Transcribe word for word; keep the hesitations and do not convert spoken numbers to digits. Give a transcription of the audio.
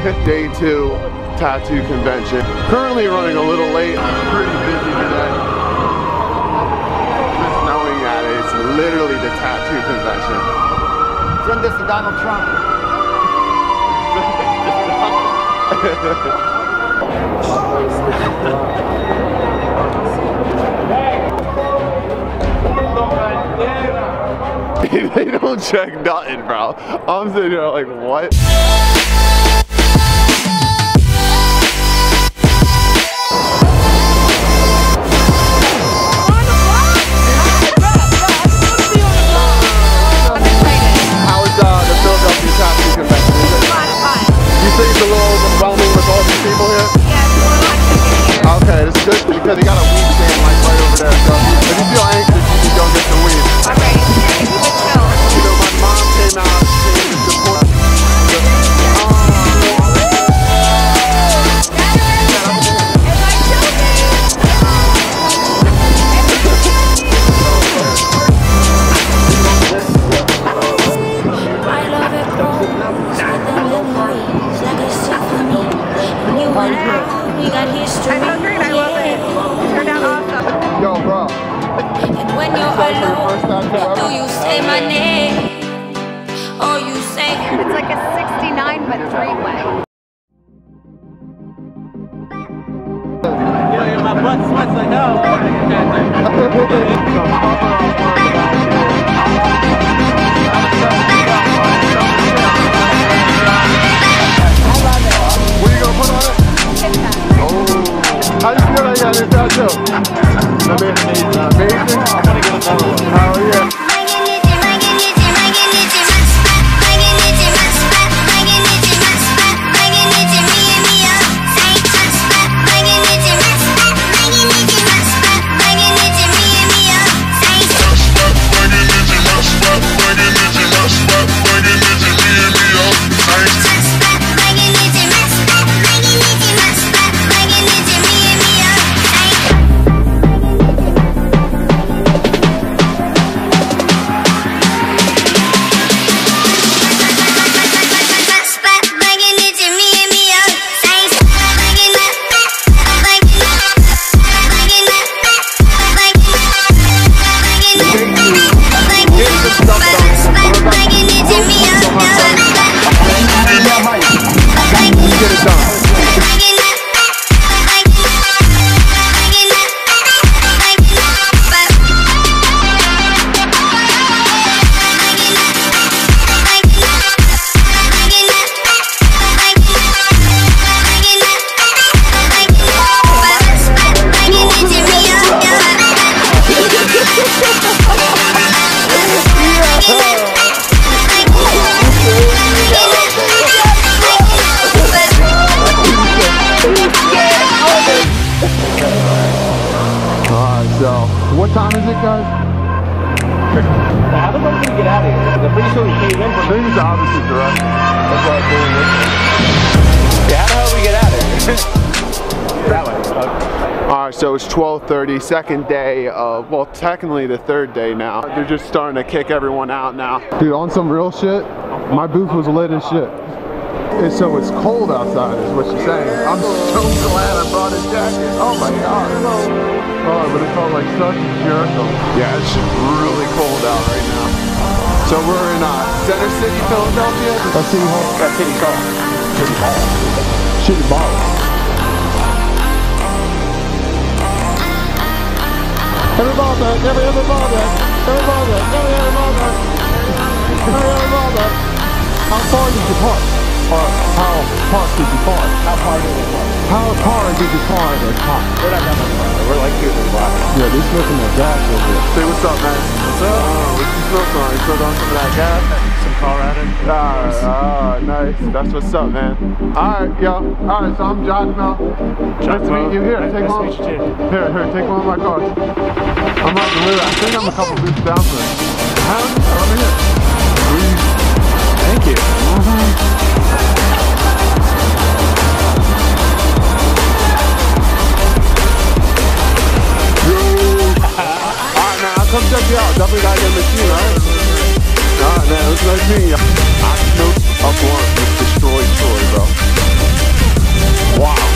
day two tattoo convention. Currently running a little late. I'm pretty busy today. Just knowing that it's literally the tattoo convention. Send this to Donald Trump. They don't check nothing, bro. I'm sitting here like, what? How is uh, the Philadelphia Tattoo Convention? Is it? You think it's a little overwhelming with all these people here? Yeah, it's more like here. Okay, that's good because you got a weed stand like right over there. So if you feel anxious, you can go get some weed. Alright, keep it chill. You know, my mom came out to support the, We got history. I know, great. I love it. You turned out awesome. yo, bro. And when you're alone, do you say my name? Or you say it's like a sixty-nine but three-way. Yeah, my butt sweats like hell. What are you gonna put on it? Oh, how do you feel like you got this tattoo? Amazing. Amazing? I wanna get another one. Oh yeah. What time is it, guys? How the fuck did we get out of here? I'm pretty sure we came in from Things are obviously direct. That's why I'm doing this. Yeah, how the hell did we get out of here? That way. Okay. Alright, so it's twelve thirty, second day of, well, technically the third day now. They're just starting to kick everyone out now. Dude, on some real shit, my booth was lit as shit. And so it's cold outside is what she's saying. I'm so glad I brought a jacket. Oh my god. Oh, but it felt like such a miracle. Yeah, it's just really cold out right now. So we're in uh, Center City, Philadelphia. That's City Hall. That's City Hall. City Hall. Shitty ball. Every ball back, every other ball back, every ball back, every other ball back, every other ball back. How far did you park? Or how far did you park? How far did we park? How far did you park or park? We're not that much farther. We're like two to the block. Yeah, they're smoking that gas over there. Say what's up, man. What's up? Oh, what you smoking on? You smoking on some of that gas? Some Colorado. Alright, alright, nice. That's what's up, man. Alright, yo. Alright, so I'm Giacomo. Nice to meet you. Here, nice, take nice one. to meet you too. Here, here, take one of my cards. I'm not delivered. I think I'm a couple booths down from it. Huh? Over here. Thank you. Mm-hmm. Alright, man, I'll come check you out. Definitely gotta get a machine, right? Alright, man, it was nice meeting you. I smoked a blunt with Destroyed Troy, bro. Wow.